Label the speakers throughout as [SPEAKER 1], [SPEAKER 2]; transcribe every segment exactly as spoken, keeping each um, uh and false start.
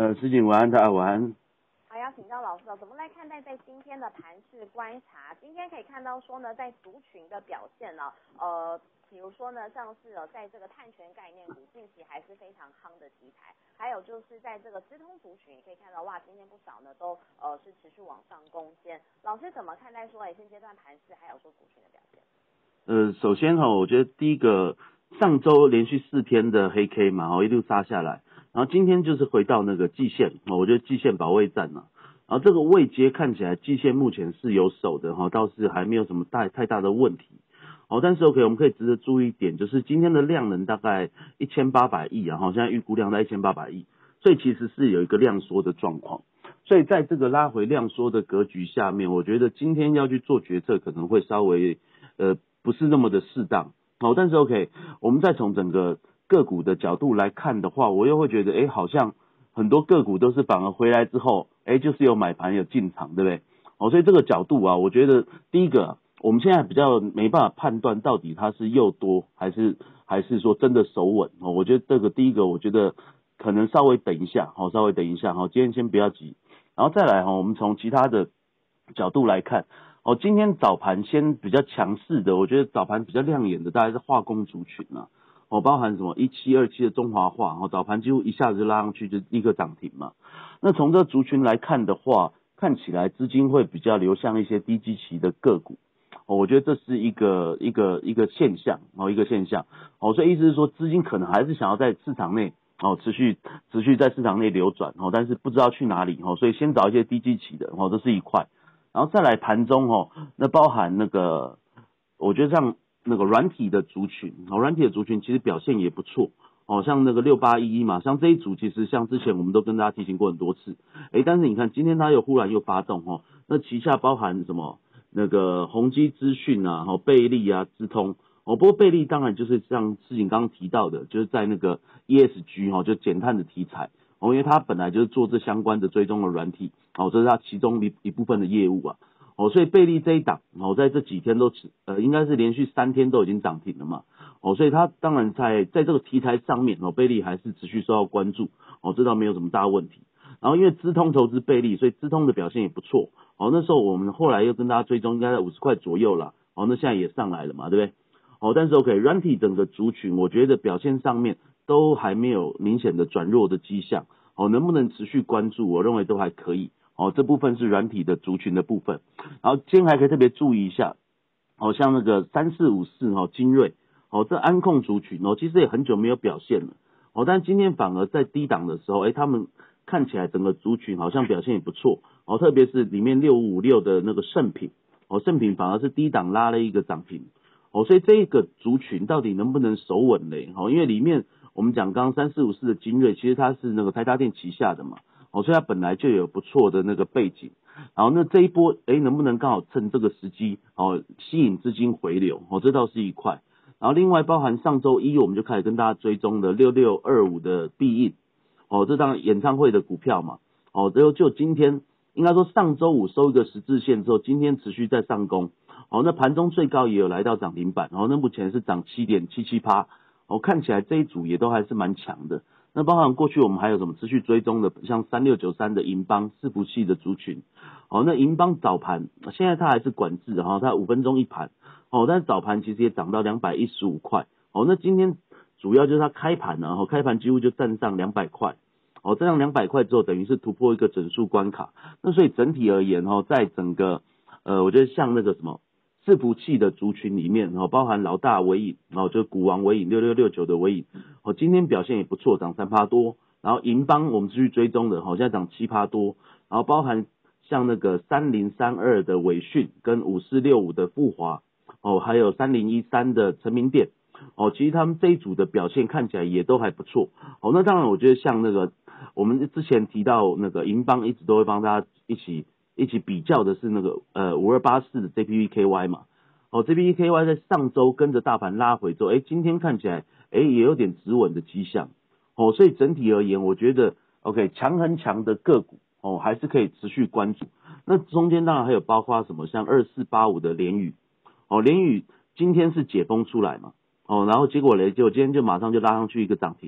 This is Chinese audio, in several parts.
[SPEAKER 1] 呃，石井晚安，大家晚安。
[SPEAKER 2] 好，要请教老师了，怎么来看待在今天的盘势观察？今天可以看到说呢，在族群的表现呢，呃，比如说呢，像是呃，在这个碳权概念股近期还是非常夯的题材，还有就是在这个资通族群，也可以看到哇，今天不少呢都呃是持续往上攻坚。老师怎么看待说，哎，现阶段盘势还有说族群的表现？
[SPEAKER 1] 呃，首先哈，我觉得第一个，上周连续四天的黑 K 嘛，哦，一路杀下来，然后今天就是回到那个季线，哦，我觉得季线保卫战嘛，然后这个位阶看起来季线目前是有守的哈，倒是还没有什么大太大的问题，哦，但是 OK， 我们可以值得注意一点，就是今天的量能大概一千八百亿啊，哈，现在预估量在一千八百亿，所以其实是有一个量缩的状况，所以在这个拉回量缩的格局下面，我觉得今天要去做决策可能会稍微呃。不是那么的适当，好，但是 OK， 我们再从整个个股的角度来看的话，我又会觉得，哎，好像很多个股都是反而回来之后，哎，就是有买盘有进场，对不对？哦，所以这个角度啊，我觉得第一个，我们现在比较没办法判断到底它是又多还是还是说真的守稳哦。我觉得这个第一个，我觉得可能稍微等一下，好，稍微等一下，好，今天先不要急，然后再来哈，我们从其他的角度来看。哦，今天早盘先比较强势的，我觉得早盘比较亮眼的大概是化工族群啊，哦，包含什么一七二七的中华化，哦，早盘几乎一下子就拉上去，就立刻涨停嘛。那从这个族群来看的话，看起来资金会比较流向一些低基期的个股，哦，我觉得这是一个一个一个现象，哦，一个现象，哦，所以意思是说资金可能还是想要在市场内。哦，持续持续在市场内流转，哦，但是不知道去哪里，哦，所以先找一些低基期的，哦，这是一块。然后再来盘中哦，那包含那个，我觉得像那个软体的族群，哦，软体的族群其实表现也不错，哦，像那个六八一一嘛，像这一组其实像之前我们都跟大家提醒过很多次，诶，但是你看今天它又忽然又发动哦，那旗下包含什么那个宏基资讯啊，哦，贝利啊，资通，哦，不过贝利当然就是像事情刚刚提到的，就是在那个 E S G 哦，就减碳的题材。哦，因为他本来就是做这相关的追踪的软体，哦，这是他其中一一部分的业务啊，哦，所以贝利这一档，哦，在这几天都呃，应该是连续三天都已经涨停了嘛，哦，所以他当然在在这个题材上面，哦，贝利还是持续受到关注，哦，这倒没有什么大问题。然后因为资通投资贝利，所以资通的表现也不错，哦，那时候我们后来又跟大家追踪，应该在五十块左右啦，哦，那现在也上来了嘛，对不对？哦，但是 OK， 软体整个族群，我觉得表现上面。都还没有明显的转弱的迹象，哦，能不能持续关注？我认为都还可以，哦，这部分是软体的族群的部分，然后今天还可以特别注意一下，哦，像那个三四五四哦，精锐，哦，这安控族群哦，其实也很久没有表现了，哦，但今天反而在低档的时候，哎，他们看起来整个族群好像表现也不错，哦，特别是里面六五五六的那个圣品，哦，圣品反而是低档拉了一个涨停，哦，所以这一个族群到底能不能守稳嘞？哦，因为里面。我们讲刚刚三四五四的精锐，其实它是那个台达电旗下的嘛，哦，所以它本来就有不错的那个背景，然后那这一波，哎，能不能刚好趁这个时机，哦，吸引资金回流，哦，这倒是一块，然后另外包含上周一我们就开始跟大家追踪的六六二五的必应，哦，这当然演唱会的股票嘛，哦，最后就今天应该说上周五收一个十字线之后，今天持续在上攻，哦，那盘中最高也有来到涨停板，哦，那目前是涨七点七七趴。哦，看起来这一组也都还是蛮强的。那包含过去我们还有什么持续追踪的，像三六九三的银邦伺服器的族群。哦，那银邦早盘现在它还是管制，哈、哦，它五分钟一盘。哦，但是早盘其实也涨到两百一十五块。哦，那今天主要就是它开盘呢，然后开盘几乎就站上两百块。哦，站上两百块之后，等于是突破一个整数关卡。那所以整体而言，哦，在整个呃，我觉得像那个什么。伺服器的族群里面，哦，包含老大微影，哦，就是股王微影六六六九的微影，哦，今天表现也不错，涨三趴多。然后银邦我们继续追踪的，好，现在涨七趴多。然后包含像那个三零三二的伟讯跟五四六五的富华，哦，还有三零一三的成名店，哦，其实他们这一组的表现看起来也都还不错。哦，那当然我觉得像那个我们之前提到那个银邦一直都会帮大家一起。一起比较的是那个呃五二八四的 J P V K Y 嘛，哦 J P V K Y 在上周跟着大盘拉回之后，哎今天看起来哎也有点止稳的迹象，哦所以整体而言我觉得 OK 强很强的个股哦还是可以持续关注，那中间当然还有包括什么像二四八五的联宇，哦联宇今天是解封出来嘛，哦然后结果嘞结果今天就马上就拉上去一个涨停，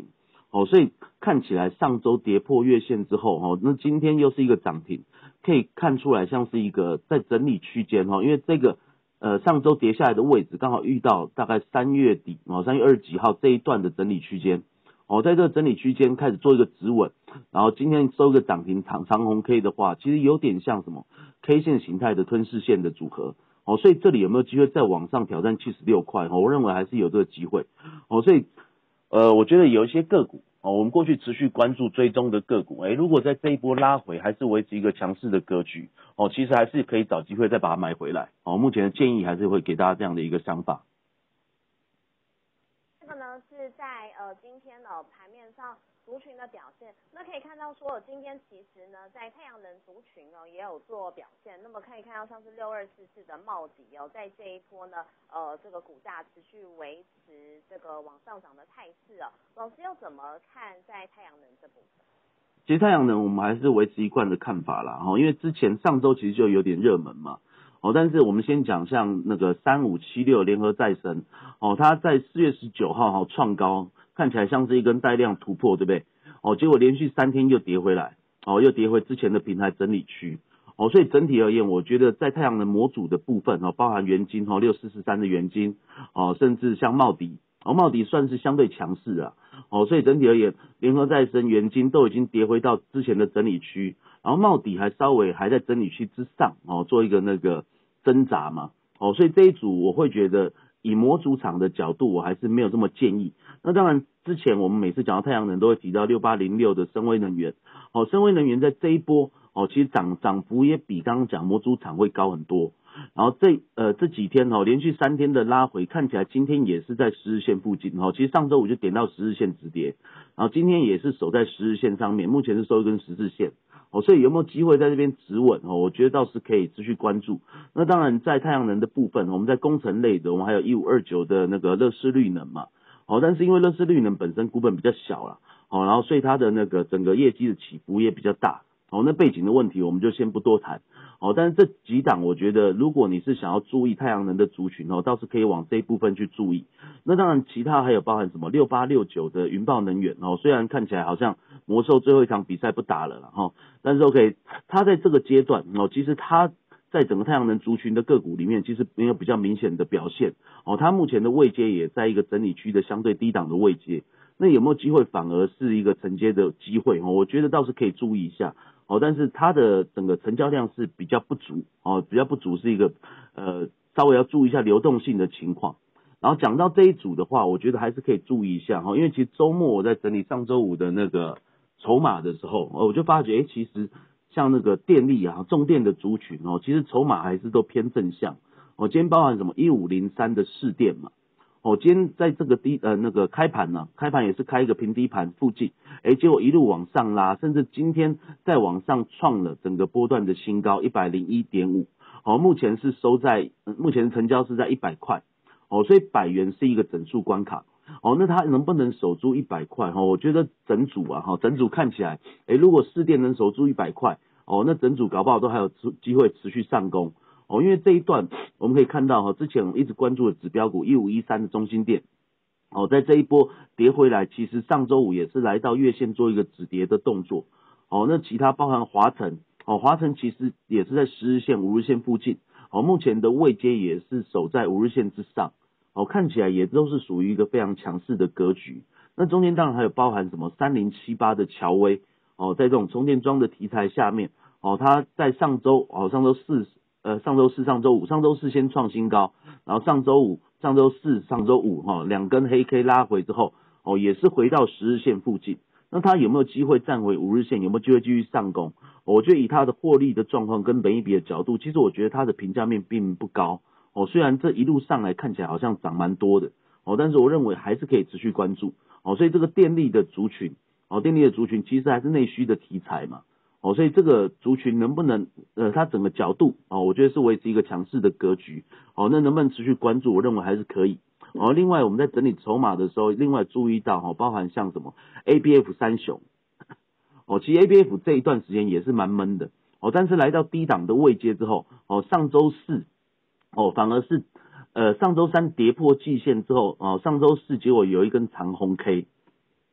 [SPEAKER 1] 哦，所以看起来上周跌破月线之后，哦，那今天又是一个涨停，可以看出来像是一个在整理区间哦，因为这个呃上周跌下来的位置刚好遇到大概三月底哦，三月二十几号这一段的整理区间，哦，在这个整理区间开始做一个止稳，然后今天收一个涨停长长红 K 的话，其实有点像什么 K 线形态的吞噬线的组合。哦，所以这里有没有机会再往上挑战七十六块？哦，我认为还是有这个机会。哦，所以呃，我觉得有一些个股哦，我们过去持续关注追踪的个股，诶，如果在这一波拉回还是维持一个强势的格局，哦，其实还是可以找机会再把它买回来。哦，目前的建议还是会给大家这样的一个想法。
[SPEAKER 2] 这个呢是在呃今天的盘面上族群的表现，那可以看到说今天其实呢在太阳能族群哦也有做表现，那么可以看到像是六二四四的茂迪哦，在这一波呢呃这个股价持续维持这个往上涨的态势哦，老师又怎么看在太阳能这部分？
[SPEAKER 1] 其实太阳能我们还是维持一贯的看法啦，因为之前上周其实就有点热门嘛，哦，但是我们先讲像那个三五七六联合再生，哦，它在四月十九号哈创高，看起来像是一根带量突破，对不对？哦，结果连续三天又跌回来，哦，又跌回之前的平台整理区，哦，所以整体而言，我觉得在太阳能模组的部分哦，包含元晶哦六四四三的元晶，哦，甚至像茂迪，哦，茂迪算是相对强势啊。哦，所以整体而言，联合再生、元晶都已经跌回到之前的整理区，然后茂迪还稍微还在整理区之上，哦，做一个那个挣扎嘛，哦，所以这一组我会觉得以模组厂的角度，我还是没有这么建议。那当然，之前我们每次讲到太阳能都会提到六八零六的深威能源，哦，深威能源在这一波，哦，其实涨涨幅也比刚刚讲模组厂会高很多。然后这呃这几天哦，连续三天的拉回，看起来今天也是在十日线附近哦。其实上周五就点到十日线止跌，然后今天也是守在十日线上面，目前是收一根十字线哦。所以有没有机会在这边止稳哦？我觉得倒是可以持续关注。那当然在太阳能的部分，我们在工程类的，我们还有一五二九的那个乐视绿能嘛哦，但是因为乐视绿能本身股本比较小啦哦，然后所以它的那个整个业绩的起伏也比较大哦。那背景的问题我们就先不多谈。哦，但是这几档我觉得，如果你是想要注意太阳能的族群哦，倒是可以往这一部分去注意。那当然，其他还有包含什么六八六九的云豹能源哦，虽然看起来好像魔兽最后一场比赛不打了啦齁，但是 OK， 它在这个阶段哦，其实它在整个太阳能族群的个股里面，其实没有比较明显的表现哦。它目前的位阶也在一个整理区的相对低档的位阶，那有没有机会反而是一个承接的机会哦？我觉得倒是可以注意一下。哦，但是它的整个成交量是比较不足，哦，比较不足是一个呃稍微要注意一下流动性的情况。然后讲到这一组的话，我觉得还是可以注意一下哈，因为其实周末我在整理上周五的那个筹码的时候，我就发觉，哎，其实像那个电力啊、重电的族群哦，其实筹码还是都偏正向。哦，今天包含什么一五零三的市电嘛。哦，今天在这个低呃那个开盘呢、啊，开盘也是开一个平低盘附近，哎，结果一路往上拉，甚至今天再往上创了整个波段的新高一百零一点五，哦，目前是收在、呃、目前成交是在一百块，哦，所以百元是一个整数关卡，哦，那它能不能守住一百块？哦，我觉得整组啊，哈、哦，整组看起来，哎，如果市电能守住一百块，哦，那整组搞不好都还有机会持续上攻。哦，因为这一段我们可以看到哈，之前我们一直关注的指标股一五一三的中兴电，哦，在这一波跌回来，其实上周五也是来到月线做一个止跌的动作。哦，那其他包含华城，哦，华城其实也是在十日线、五日线附近，哦，目前的位阶也是守在五日线之上，哦，看起来也都是属于一个非常强势的格局。那中间当然还有包含什么三零七八的乔威，哦，在这种充电桩的题材下面，哦，它在上周，哦，上周四。呃，上周四、上周五，上周四先创新高，然后上周五、上周四、上周五哈、哦，两根黑 K 拉回之后，哦，也是回到十日线附近。那它有没有机会站回五日线？有没有机会继续上攻？我觉得以它的获利的状况跟本益比的角度，其实我觉得它的评价面并不高。哦，虽然这一路上来看起来好像涨蛮多的，哦，但是我认为还是可以持续关注。哦，所以这个电力的族群，哦，电力的族群其实还是内需的题材嘛。哦，所以这个族群能不能呃，它整个角度哦，我觉得是维持一个强势的格局。哦，那能不能持续关注？我认为还是可以。哦，另外我们在整理筹码的时候，另外注意到哈、哦，包含像什么 A B F 三雄，哦，其实 A B F 这一段时间也是蛮闷的。哦，但是来到低档的位阶之后，哦，上周四哦反而是呃上周三跌破季线之后，哦上周四结果有一根长红 K。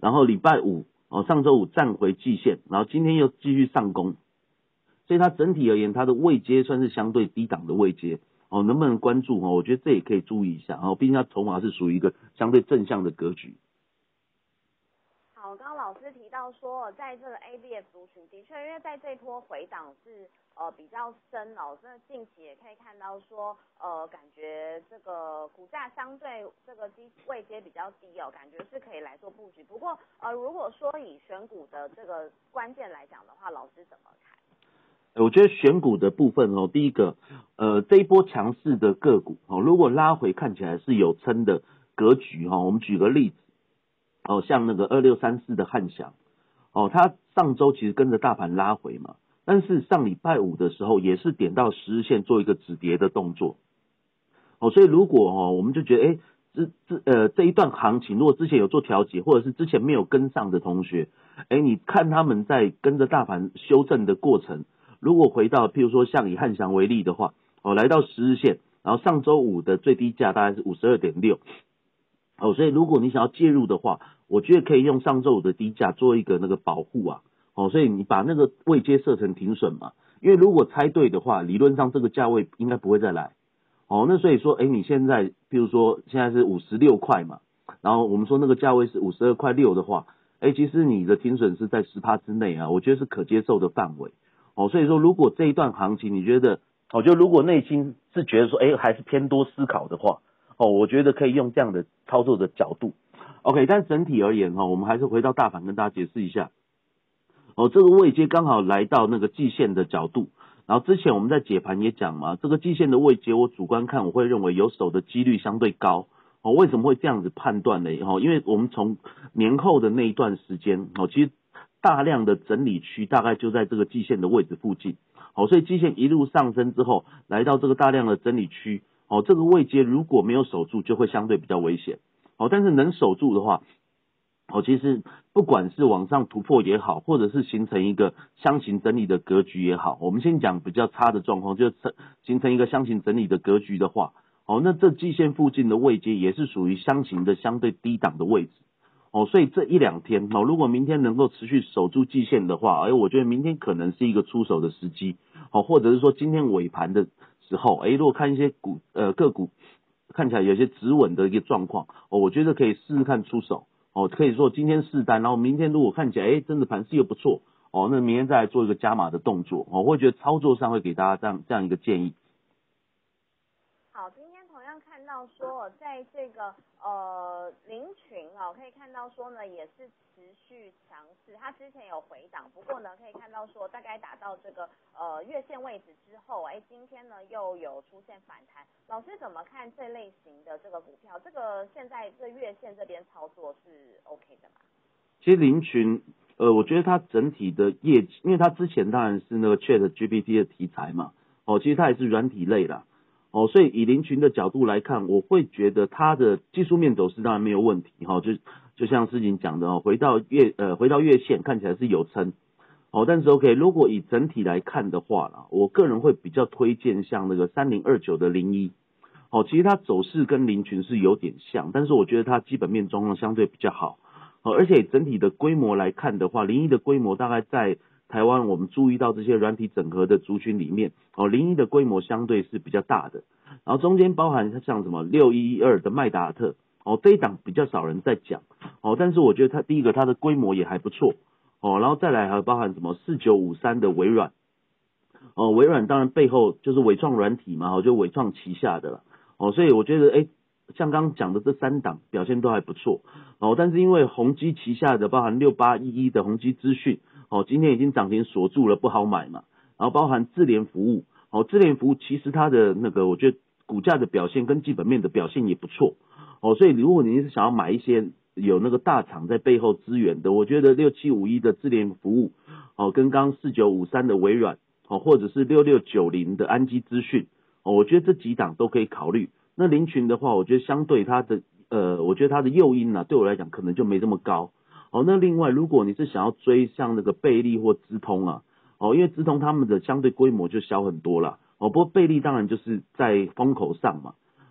[SPEAKER 1] 然后礼拜五哦上周五站回季线，然后今天又继续上攻，所以它整体而言它的位阶算是相对低档的位阶哦，能不能关注哦？我觉得这也可以注意一下哦，毕竟它筹码是属于一个相对正向的格局。
[SPEAKER 2] 好，刚刚老师提到说，在这个 A B F 族群的确，因为在这波回档是呃比较深哦，那近期也可以看到说，呃，感觉这个股价相对这个基位阶比较低哦，感觉是可以来做布局。不过呃，如果说以选股的这个关键来讲的话，老师怎么看？
[SPEAKER 1] 我觉得选股的部分哦，第一个，呃，这一波强势的个股哦，如果拉回看起来是有撑的格局哈、哦，我们举个例子。哦，像那个二六三四的汉翔，哦，它上周其实跟着大盘拉回嘛，但是上礼拜五的时候也是点到十日线做一个止跌的动作，哦，所以如果哦，我们就觉得，哎，这这呃这一段行情，如果之前有做调节，或者是之前没有跟上的同学，哎，你看他们在跟着大盘修正的过程，如果回到譬如说像以汉翔为例的话，哦，来到十日线，然后上周五的最低价大概是五十二点六。哦，所以如果你想要介入的话，我觉得可以用上周五的低价做一个那个保护啊。哦，所以你把那个位阶设成停损嘛，因为如果猜对的话，理论上这个价位应该不会再来。哦，那所以说，哎，你现在比如说现在是五十六块嘛，然后我们说那个价位是五十二块六的话，哎，其实你的停损是在 百分之十 之内啊，我觉得是可接受的范围。哦，所以说如果这一段行情你觉得，哦，就如果内心是觉得说，哎，还是偏多思考的话。哦，我觉得可以用这样的操作的角度 ，OK， 但整体而言哈、哦，我们还是回到大盘跟大家解释一下。哦，这个位阶刚好来到那个季线的角度，然后之前我们在解盘也讲嘛，这个季线的位阶，我主观看我会认为有守的几率相对高。哦，为什么会这样子判断呢？哦，因为我们从年后的那一段时间，哦，其实大量的整理区大概就在这个季线的位置附近。哦，所以季线一路上升之后，来到这个大量的整理区。哦，这个位阶如果没有守住，就会相对比较危险。哦，但是能守住的话，哦，其实不管是往上突破也好，或者是形成一个箱型整理的格局也好，我们先讲比较差的状况，就是形成一个箱型整理的格局的话，哦，那这季线附近的位阶也是属于箱型的相对低档的位置。哦，所以这一两天哦，如果明天能够持续守住季线的话，哎，我觉得明天可能是一个出手的时机。哦，或者是说今天尾盘的时候，哎，如果看一些股呃个股看起来有些止稳的一个状况，哦，我觉得可以试试看出手。哦，可以说今天试单，然后明天如果看起来哎真的盘势又不错，哦，那明天再来做一个加码的动作。哦，我会觉得操作上会给大家这样这样一个建议。
[SPEAKER 2] 好，今天同样看到说，在这个呃林群哦，可以看到说呢，也是持续强势。它之前有回档，不过呢，可以看到说，大概打到这个呃月线位置之后，哎，今天呢又有出现反弹。老师怎么看这类型的这个股票？这个现在这月线这边操作是 OK 的吗？
[SPEAKER 1] 其实林群，呃，我觉得它整体的业绩，因为它之前当然是那个 Chat G P T 的题材嘛，哦，其实它也是软体类啦。哦，所以以林群的角度来看，我会觉得它的技术面走势当然没有问题哈、哦，就就像事情讲的哦，回到月呃回到月线看起来是有撑，哦，但是 OK， 如果以整体来看的话啦，我个人会比较推荐像那个三零二九的零一，哦，其实它走势跟林群是有点像，但是我觉得它基本面状况相对比较好，哦，而且整体的规模来看的话，零一的规模大概在台湾我们注意到这些软体整合的族群里面，哦，零一的规模相对是比较大的，然后中间包含像什么六一一二的麦达特，哦，这一档比较少人在讲，哦，但是我觉得它第一个它的规模也还不错，哦，然后再来还包含什么四九五三的微软，哦，微软当然背后就是伟创软体嘛，哦，就伟创旗下的了，哦，所以我觉得哎。像刚刚讲的这三档表现都还不错哦，但是因为宏基旗下的包含六八一一的宏基资讯哦，今天已经涨停锁住了，不好买嘛。然后包含智联服务哦，智联服务其实它的那个我觉得股价的表现跟基本面的表现也不错哦，所以如果你是想要买一些有那个大厂在背后支援的，我觉得六七五一的智联服务哦，跟刚四九五三的微软哦，或者是六六九零的安基资讯哦，我觉得这几档都可以考虑。那林群的话，我觉得相对它的呃，我觉得它的诱因呢、啊，对我来讲可能就没这么高。哦，那另外如果你是想要追像那个贝利或资通啊，哦，因为资通他们的相对规模就小很多啦。哦，不过贝利当然就是在风口上嘛。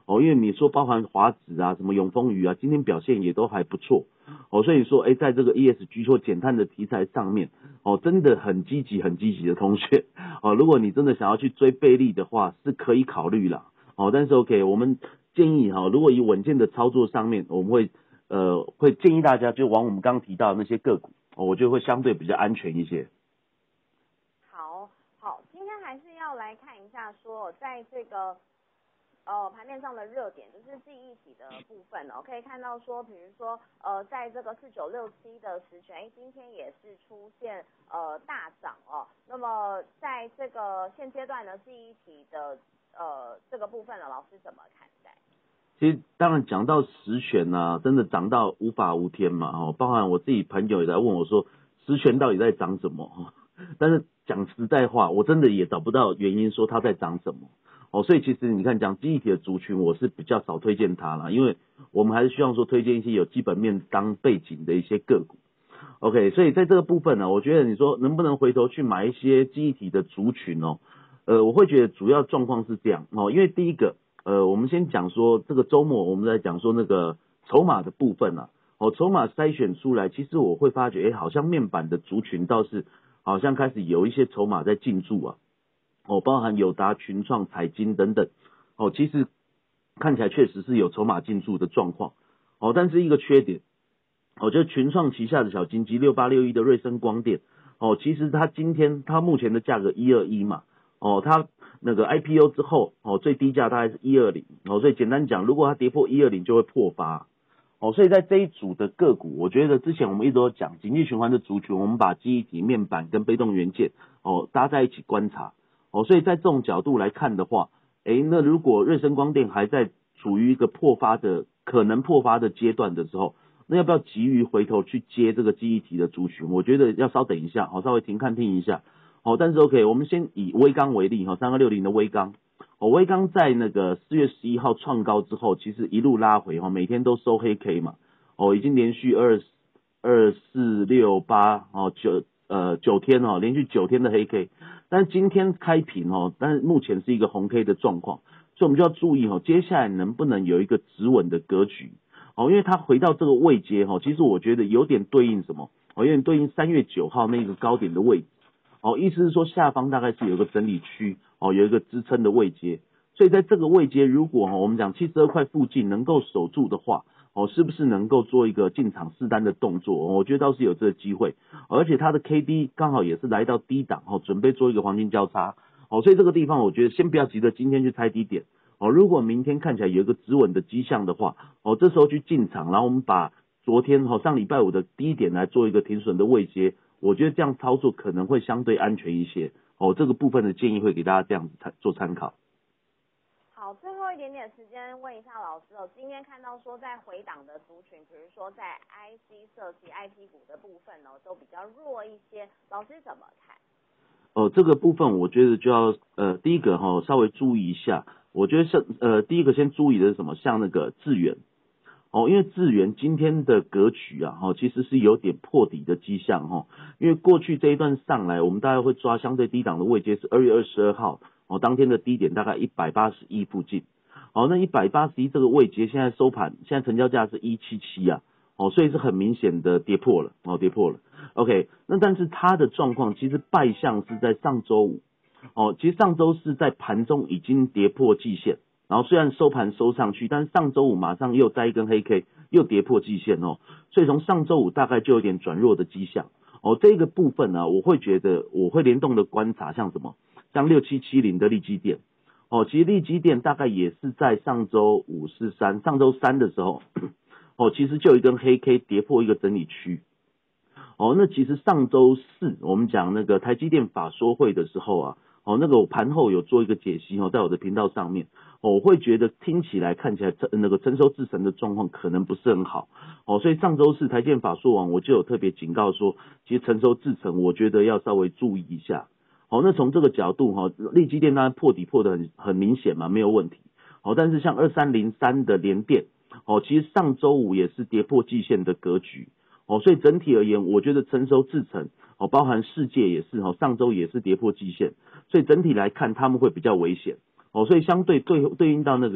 [SPEAKER 1] 哦，因为你说包含华指啊、什么永丰余啊，今天表现也都还不错哦，所以说哎，在这个 E S G 或减碳的题材上面哦，真的很积极、很积极的同学哦，如果你真的想要去追倍利的话，是可以考虑啦哦，但是 OK， 我们建议哈、哦，如果以稳健的操作上面，我们会呃会建议大家就往我们刚刚提到的那些个股哦，我觉得会相对比较安全一些。
[SPEAKER 2] 好，好，今天还是要来看一下说，在这个呃盘面上的热点，就是记忆体的部分哦，可以看到说，比如说呃在这个四九六七的实权，哎，今天也是出现呃大涨哦。那么在这个现阶段呢，记忆体的呃这个部分呢，老师怎么看待？
[SPEAKER 1] 其实当然讲到实权啊，真的涨到无法无天嘛哦，包含我自己朋友也在问我说，实权到底在涨什么？哦，但是讲实在话，我真的也找不到原因说它在涨什么哦，所以其实你看讲记忆体的族群，我是比较少推荐它啦，因为我们还是希望说推荐一些有基本面当背景的一些个股。OK， 所以在这个部分呢，我觉得你说能不能回头去买一些记忆体的族群哦？呃，我会觉得主要状况是这样哦，因为第一个。呃，我们先讲说这个周末我们在讲说那个筹码的部分啊，哦，筹码筛选出来，其实我会发觉，哎，好像面板的族群倒是好像开始有一些筹码在进驻啊，哦，包含友达、群创、彩晶等等，哦，其实看起来确实是有筹码进驻的状况，哦，但是一个缺点，哦，就群创旗下的小金鸡六八六一的瑞声光电，哦，其实它今天它目前的价格一二一嘛，哦，它那个 I P O 之后，哦，最低价大概是一二零，哦，所以简单讲，如果它跌破一二零就会破发，哦，所以在这一组的个股，我觉得之前我们一直都讲景气循环的族群，我们把记忆体、面板跟被动元件，哦，搭在一起观察，哦，所以在这种角度来看的话，诶，那如果瑞声光电还在处于一个破发的可能破发的阶段的时候，那要不要急于回头去接这个记忆体的族群？我觉得要稍等一下，好，稍微停看听一下。好，但是 OK， 我们先以微刚为例哈，三二六零的微刚，哦，微刚在那个四月十一号创高之后，其实一路拉回哈，每天都收黑 K 嘛，哦，已经连续二二四六八哦九呃九天哦，连续九天的黑 K， 但是今天开平哦，但是目前是一个红 K 的状况，所以我们就要注意哦，接下来能不能有一个止稳的格局哦，因为它回到这个位阶哈，其实我觉得有点对应什么，哦，有点对应三月九号那个高点的位置。哦，意思是说下方大概是有个整理区，哦，有一个支撑的位阶，所以在这个位阶，如果哦我们讲七十二块附近能够守住的话，哦，是不是能够做一个进场试单的动作？哦，我觉得倒是有这个机会，而且它的 K D 刚好也是来到低档，哦，准备做一个黄金交叉，哦，所以这个地方我觉得先不要急着今天去猜低点，哦，如果明天看起来有一个止稳的迹象的话，哦，这时候去进场，然后我们把昨天哦上礼拜五的低点来做一个停损的位阶。我觉得这样操作可能会相对安全一些哦，这个部分的建议会给大家这样子参做参考。
[SPEAKER 2] 好，最后一点点时间问一下老师哦，今天看到说在回档的族群，比如说在 I C 设计、I T 股的部分呢，都比较弱一些，老师怎么看？
[SPEAKER 1] 哦，这个部分我觉得就要呃，第一个哈、哦、稍微注意一下，我觉得是呃第一个先注意的是什么？像那个智原。哦，因为智原今天的格局啊，哦，其实是有点破底的迹象哈、哦。因为过去这一段上来，我们大概会抓相对低档的位阶是二月二十二号，哦，当天的低点大概一百八十一附近。哦，那一百八十一这个位阶现在收盘，现在成交价是一七七啊，哦，所以是很明显的跌破了，哦，跌破了。OK， 那但是它的状况其实败相是在上周五，哦，其实上周是在盘中已经跌破季线。然后虽然收盘收上去，但是上周五马上又再一根黑 K， 又跌破季线哦，所以从上周五大概就有点转弱的迹象哦。这个部分呢、啊，我会觉得我会联动的观察，像什么，像六七七零的力积电哦，其实力积电大概也是在上周五是三，上周三的时候哦，其实就有一根黑 K 跌破一个整理区哦。那其实上周四我们讲那个台积电法说会的时候啊，哦，那个我盘后有做一个解析哦，在我的频道上面。哦，我会觉得听起来看起来那个成熟制程的状况可能不是很好哦，所以上周四台建法说完，我就有特别警告说，其实成熟制程我觉得要稍微注意一下。哦，那从这个角度哈、哦，力积电当然破底破得很很明显嘛，没有问题。哦，但是像二三零三的联电，哦，其实上周五也是跌破季线的格局。哦，所以整体而言，我觉得成熟制程哦，包含世界也是哦，上周也是跌破季线，所以整体来看他们会比较危险。哦，所以相对对对应到那个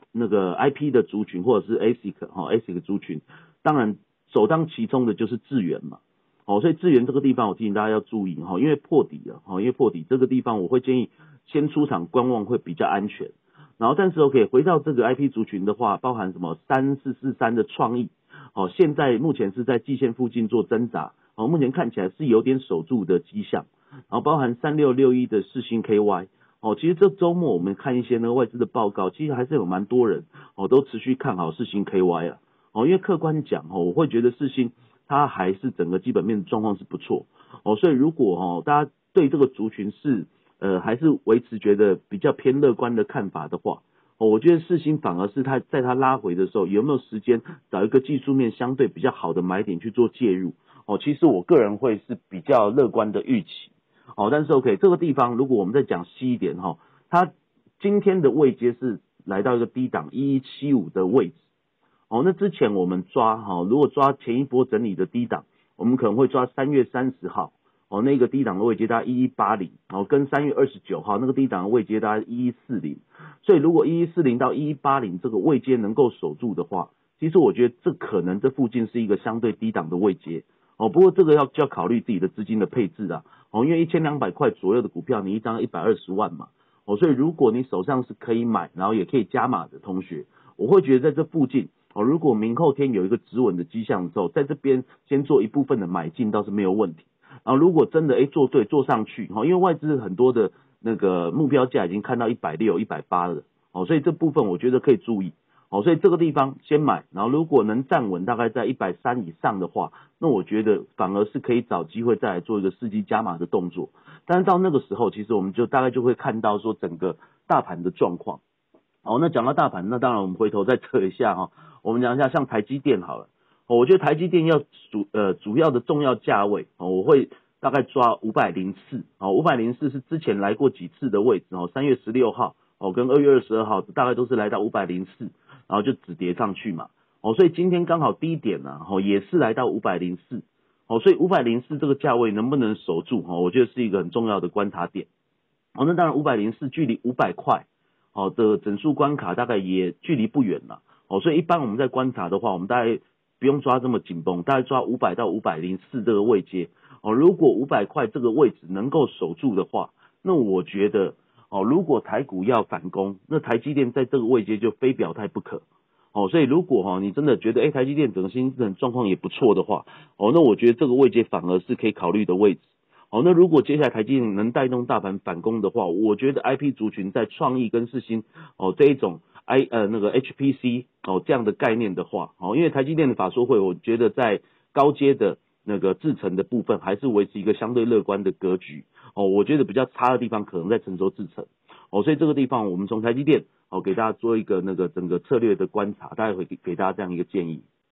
[SPEAKER 1] 那个 I P 的族群或者是 A S I C 哈 A S I C 族群，当然首当其冲的就是智原嘛。哦，所以智原这个地方我提醒大家要注意哈，因为破底了哈，因为破底这个地方我会建议先出场观望会比较安全。然后但是 OK 回到这个 I P 族群的话，包含什么三四四三的创意，哦，现在目前是在季线附近做挣扎，哦，目前看起来是有点守住的迹象。然后包含三六六一的世新 K Y， 哦，其实这周末我们看一些那个外资的报告，其实还是有蛮多人哦都持续看好世新 K Y 啊，哦，因为客观讲哦，我会觉得世新它还是整个基本面的状况是不错，哦，所以如果哦大家对这个族群是呃还是维持觉得比较偏乐观的看法的话，哦，我觉得世新反而是它在它拉回的时候有没有时间找一个技术面相对比较好的买点去做介入，哦，其实我个人会是比较乐观的预期。哦，但是 OK 这个地方如果我们再讲细一点哈、哦，它今天的位阶是来到一个低档一一七五的位置。哦，那之前我们抓哈、哦，如果抓前一波整理的低档，我们可能会抓三月三十号，哦，那个低档的位阶大概一一八零，哦，跟三月二十九号那个低档的位阶大概一一四零，所以如果一一四零到一一八零这个位阶能够守住的话，其实我觉得这可能这附近是一个相对低档的位阶。哦，不过这个要就要考虑自己的资金的配置啊。哦，因为一千两百块左右的股票，你一张一百二十万嘛。哦，所以如果你手上是可以买，然后也可以加码的同学，我会觉得在这附近，哦，如果明后天有一个止稳的迹象之后，在这边先做一部分的买进倒是没有问题。然后如果真的哎做对做上去，哦，因为外资很多的那个目标价已经看到一百六、一百八了，哦，所以这部分我觉得可以注意。哦，所以这个地方先买，然后如果能站稳大概在一百三以上的话，那我觉得反而是可以找机会再来做一个伺机加码的动作。但是到那个时候，其实我们就大概就会看到说整个大盘的状况。哦，那讲到大盘，那当然我们回头再测一下哈、哦，我们讲一下像台积电好了。哦，我觉得台积电要主呃主要的重要价位，哦，我会大概抓五百零四，哦，五百零四是之前来过几次的位置哦，三月十六号哦跟二月二十二号大概都是来到五百零四。然后就止跌上去嘛，哦，所以今天刚好低点呢、啊，哦，也是来到五百零四，哦，所以五百零四这个价位能不能守住，哦，我觉得是一个很重要的观察点，哦，那当然五百零四距离五百块，哦的整数关卡大概也距离不远了，哦，所以一般我们在观察的话，我们大概不用抓这么紧绷，大概抓五百到五百零四这个位阶，哦，如果五百块这个位置能够守住的话，那我觉得。哦，如果台股要反攻，那台积电在这个位阶就非表态不可。哦，所以如果哈、哦、你真的觉得哎台积电整个新兴状况也不错的话，哦，那我觉得这个位阶反而是可以考虑的位置。哦，那如果接下来台积电能带动大盘反攻的话，我觉得 I P 族群在创意跟世新哦这一种 I 呃那个 H P C 哦这样的概念的话，哦，因为台积电的法说会，我觉得在高阶的那个制程的部分还是维持一个相对乐观的格局。哦，我觉得比较差的地方可能在成熟制程，哦，所以这个地方我们从台积电哦给大家做一个那个整个策略的观察，大概会给给大家这样一个建议。